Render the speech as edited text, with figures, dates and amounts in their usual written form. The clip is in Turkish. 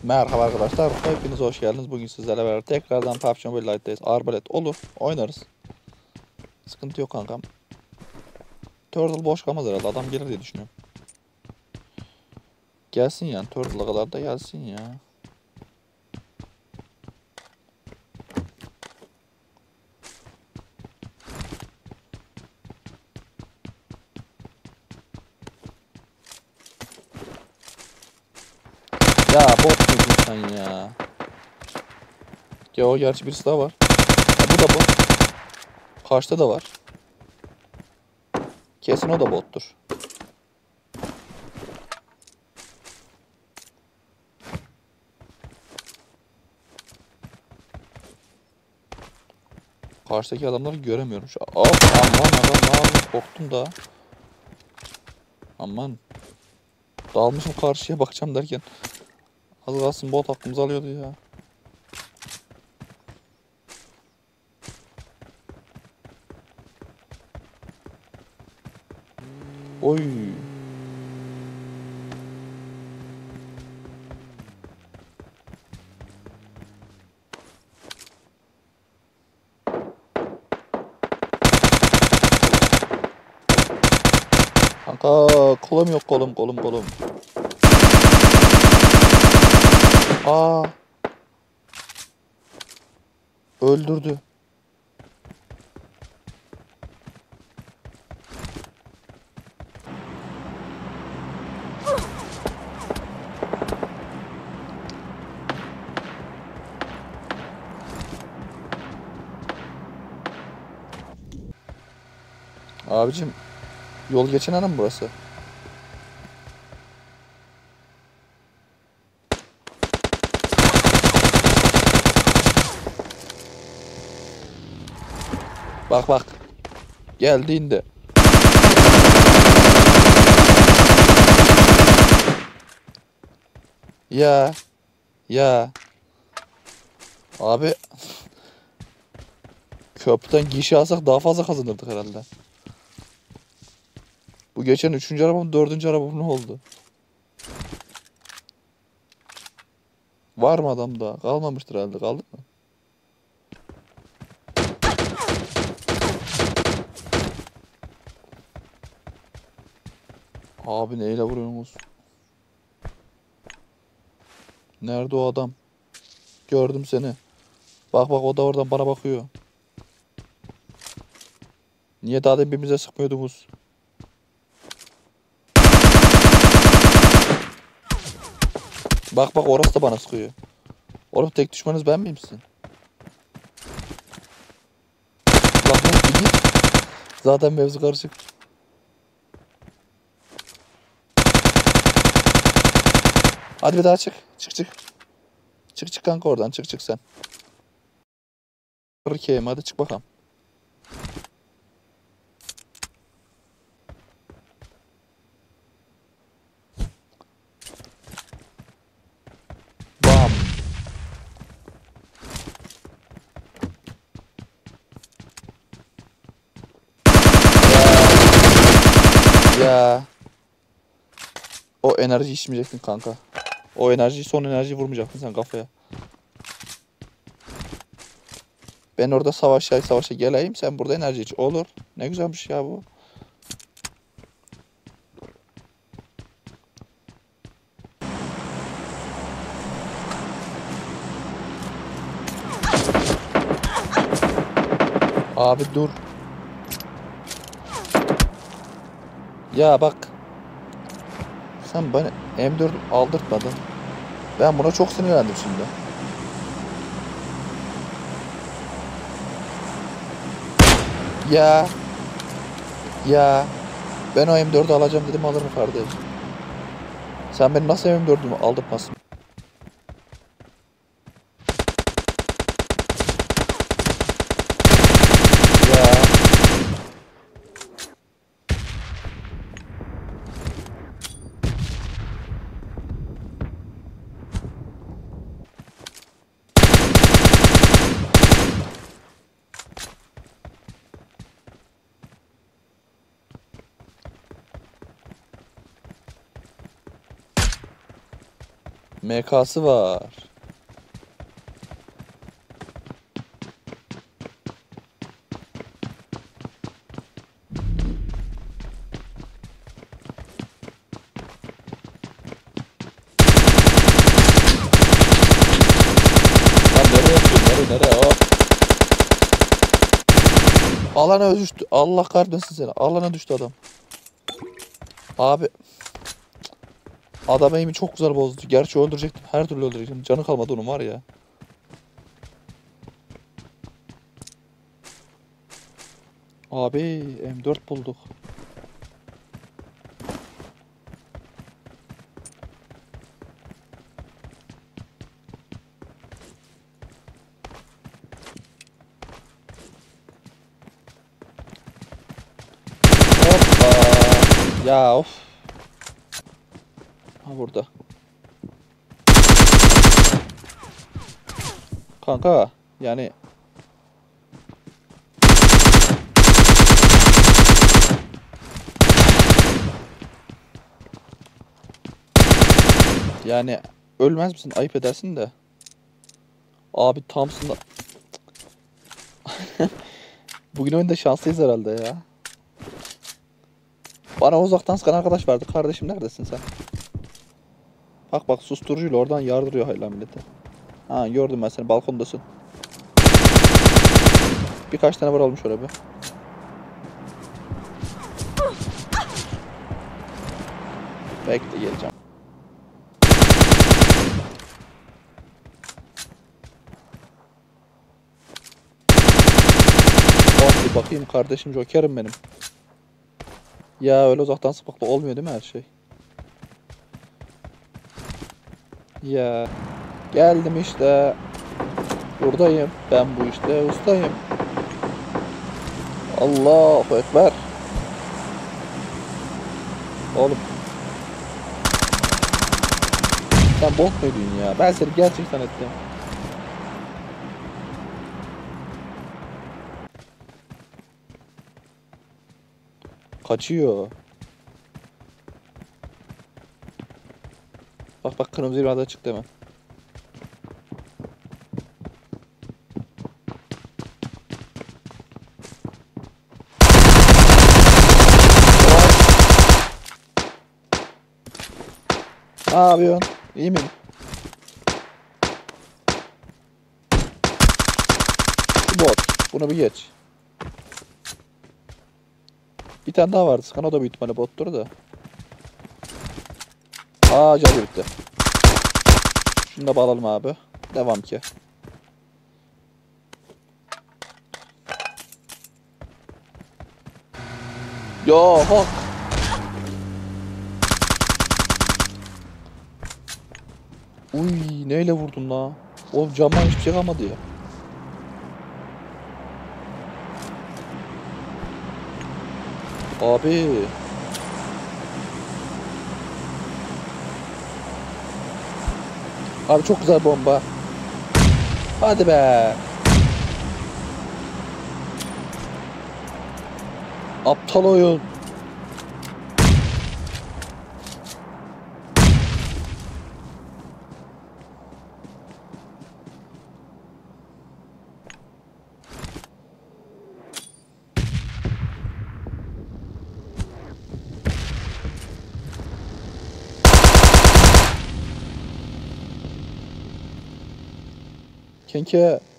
Merhaba arkadaşlar, hepiniz hoş geldiniz. Bugün sizlerle beraber tekrardan PUBG Mobile Lite'dayız. Arbalet olur, oynarız. Sıkıntı yok kankam. Turtle boş kalmaz herhalde, adam gelir diye düşünüyorum. Gelsin yani, Turtle'a kadar da gelsin ya. Ya bot musun sen ya? Ya o gerçi birisi daha var. Ya bu da bot. Karşıda da var. Kesin o da bottur. Karşıdaki adamları göremiyorum şu an. Aman adam ne yapayım, korktum da. Aman. Dalmışım karşıya bakacağım derken. Az kalsın bot aklımızı alıyordu ya. Oy. Kanka kolum yok, kolum. Aa, öldürdü. Abicim, yol geçen ana mı burası? Bak bak. Geldiğinde. Ya. Ya. Abi. Köprüden gişe alsak daha fazla kazanırdık herhalde. Bu geçen 3. arabam 4. arabam ne oldu? Var mı adamda? Kalmamıştır herhalde. Kaldı mı? Abi neyle vuruyorsunuz? Nerede o adam? Gördüm seni. Bak bak, o da oradan bana bakıyor. Niye daha da birbirimize sıkmıyordunuz? Bak bak, orası da bana sıkıyor. Oğlum tek düşmanınız ben miyim sizin? Lan bir git. Zaten mevzu karışık. Hadi bir daha çık. Çık. Çık kanka oradan, çık sen. Rıkeyim, hadi çık bakalım. Bam. Ya. O enerji içmeyecektin kanka. O enerjiyi, son enerjiyi vurmayacaktın sen kafaya. Ben orada savaşa geleyim, sen burada enerji iç. Olur. Ne güzelmiş ya bu. Abi dur. Ya bak. Sen bana M4 aldırtmadın. Ben buna çok sinirlendim şimdi. Ya. Ya. Ben o M4'ü alacağım dedim, alırım kardeş. Sen beni nasıl M4'ümü aldırtmasın? Ya. MK'sı var. Lan nereye atıyorsun? Nereye? Hop. Alana düştü. Allah kahretsin seni. Alana düştü adam. Abi. Adam aim'i çok güzel bozdu. Gerçi öldürecektim. Her türlü öldürecektim. Canı kalmadı onun var ya. Abi M4 bulduk. Hoppa. Ya of. Ha burada. Kanka yani ölmez misin? Ayıp edersin de. Abi Thompson'da bugün oyunda şanslıyız herhalde ya. Bana uzaktan sıkan arkadaş vardı. Kardeşim neredesin sen? Bak bak susturucuyla oradan yardırıyor hala millete. Ha gördüm ben seni balkondasın. Birkaç tane vuralım şöyle bir. Bekle geleceğim. Bak bakayım kardeşim Joker'im benim. Ya öyle uzaktan sıkmakla olmuyor değil mi her şey? Ya geldim işte. Buradayım. Ben bu işte ustayım. Allahu Ekber. Oğlum. Sen bot muydun ya? Ben seni gerçekten ettim. Kaçıyor. Bak bak kırmızı irade çıktı hemen. Ne yapıyorsun? İyi mi? Bu bot. Bunu bir geç. Bir tane daha vardı. Sıkan o da büyük ihtimalle bottur da. Aa canı bitti. Şunu da bağlayalım abi. Devam ki. Yo hak. Uy neyle vurdun la? O camdan hiçbir şey kalmadı ya. Abi. Abi çok güzel bomba. Hadi be. Aptal oyun. Kenke